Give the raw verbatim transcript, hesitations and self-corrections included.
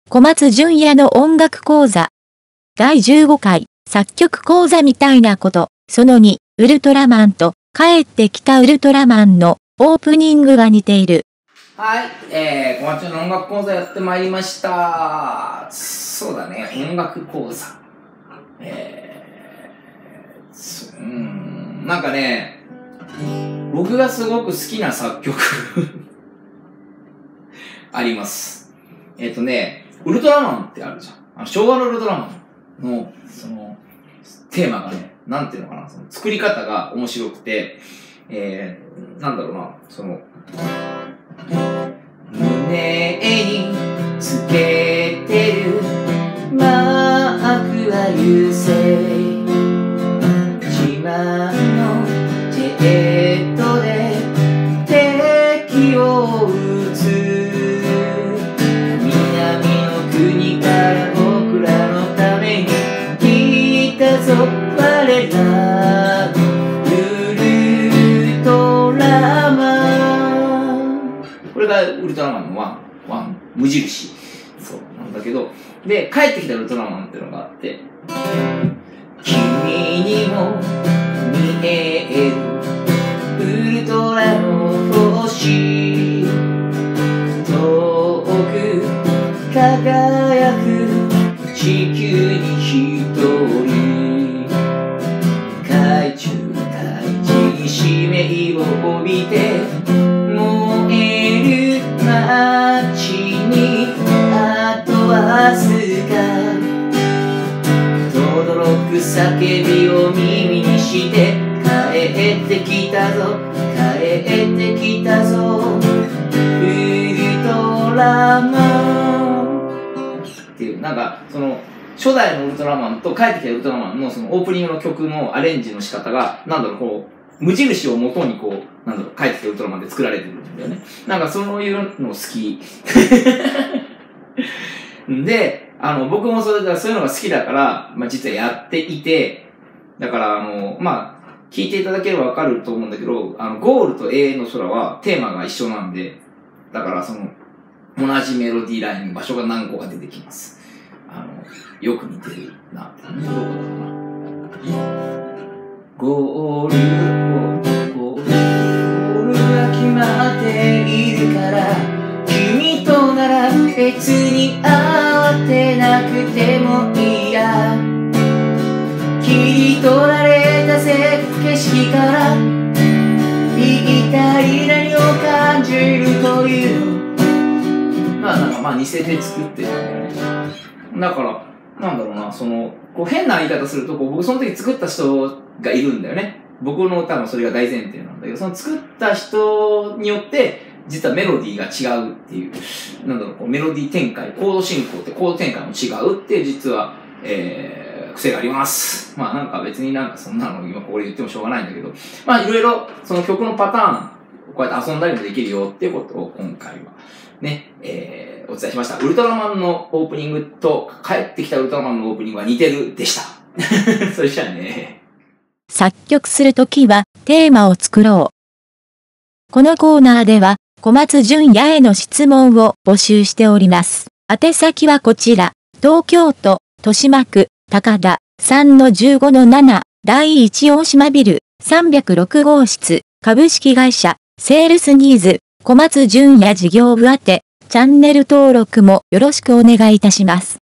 小松淳也の音楽講座。だいじゅうごかい、作曲講座みたいなこと。そのに、ウルトラマンと、帰ってきたウルトラマンのオープニングが似ている。 はい、えー、小松の音楽講座やってまいりました。そうだね、音楽講座。えー、うーん、なんかね、僕がすごく好きな作曲あります。えっ、ー、とね、ウルトラマンってあるじゃん。あの昭和のウルトラマンの、その、テーマがね、なんていうのかな、その作り方が面白くて、えー、なんだろうな、その、胸につけてるマークは優勢、自慢のジェットで敵を撃つ、南の国から僕らのために来たぞ我らウルトラマン。これがウルトラマンのワン、ワン、無印。そうなんだけど、で、帰ってきたウルトラマンっていうのがあって、君にも見えるウルトラの星、遠く輝く地球に一人、海中大地に使命を帯びて燃える街にあとわずか、轟く叫びを耳にして帰ってきたぞ帰ってきたぞウルトラマンっていう、なんかその初代のウルトラマンと帰ってきたウルトラマンのそのオープニングの曲のアレンジの仕方が、なんだろう、こう無印を元にこう、なんだろう、帰ってきたウルトラマンで作られてるんだよね。なんかそういうの好き。で、あの、僕もそれだ、そういうのが好きだから、まあ実はやっていて、だからあの、まあ、聞いていただければわかると思うんだけど、あの、ゴールと永遠の空はテーマが一緒なんで、だからその、同じメロディーライン、場所が何個か出てきます。あの、よく似てるなって。どこだろうな。ゴールを、ゴールが決まっているから、君となら別に慌てなくてもいいや。切り取られた景色から一体何を感じるというの。まあなんかまあ似せて作ってるんだよね。だからなんだろうな、そのこう変な言い方するとこう僕その時作った人がいるんだよね。僕の歌もそれが大前提なんだけど、その作った人によって実はメロディーが違うっていう、なんだろう、こうメロディー展開、コード進行ってコード展開も違うっていう実は、えー、癖があります。まあなんか別になんかそんなの今ここで言ってもしょうがないんだけど、まあいろいろその曲のパターン、こうやって遊んだりもできるよっていうことを今回はね、えー、お伝えしました。ウルトラマンのオープニングと帰ってきたウルトラマンのオープニングは似てるでした。それじゃあね。 作曲するときはテーマを作ろう。このコーナーでは小松淳也への質問を募集しております。宛先はこちら。東京都豊島区高田 さんのじゅうごのなな 第一大島ビルさんびゃくろくごうしつ株式会社セールスニーズ小松淳也事業部宛てチャンネル登録もよろしくお願いいたします。